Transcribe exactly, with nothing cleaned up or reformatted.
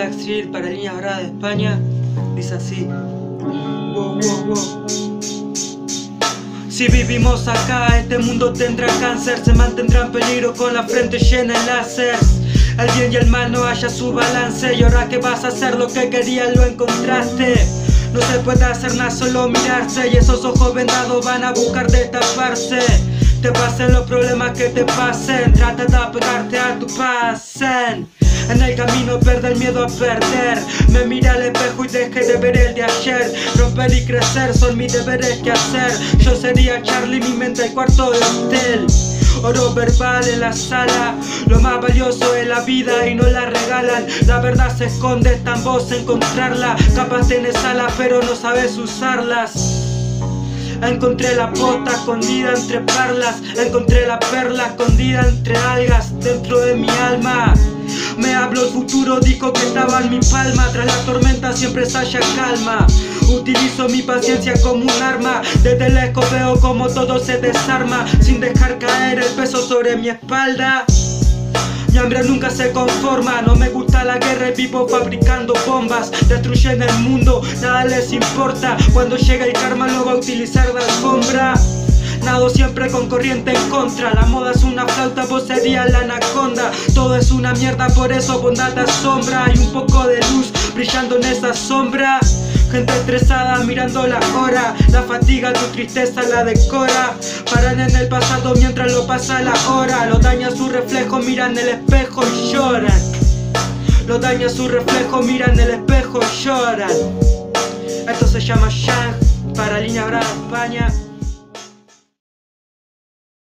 Blackstreet para Línea Dorada de España. Dice así. Wow, wow, wow. Si vivimos acá, este mundo tendrá cáncer, se mantendrá en peligro con la frente llena de láser. El bien y el mal no haya su balance, y ahora que vas a hacer lo que querías lo encontraste. No se puede hacer nada, solo mirarse, y esos ojos vendados van a buscar de taparse. Te pasen los problemas que te pasen, trata de apegarte a tu pasen. En el camino pierde el miedo a perder. Me mira al espejo y dejé de ver el de ayer. Romper y crecer son mis deberes que hacer. Yo sería Charlie, mi mente el cuarto de hotel. Oro verbal en la sala. Lo más valioso es la vida y no la regalan. La verdad se esconde, está en vos encontrarla. Capaz tenés alas pero no sabes usarlas. Encontré la posta escondida entre perlas. Encontré la perla escondida entre algas dentro de mi alma. Me habló el futuro, dijo que estaba en mi palma. Tras la tormenta siempre se halla calma. Utilizo mi paciencia como un arma. Desde lejos veo como todo se desarma, sin dejar caer el peso sobre mi espalda. Mi hambre nunca se conforma, no me gusta la guerra y vivo fabricando bombas. Destruyen el mundo, nada les importa. Cuando llega el karma lo va a utilizar de alfombra. Nado siempre con corriente en contra. La moda es una flauta, vos serías la anaconda. Todo es una mierda, por eso bondad te asombra. Hay un poco de luz brillando en esa sombra. Gente estresada mirando la hora. La fatiga, tu tristeza la decora. Paran en el pasado mientras lo pasa la hora. Lo daña su reflejo, miran el espejo y lloran. Lo daña su reflejo, miran el espejo y lloran. Esto se llama Yang para Línea Dorada de España.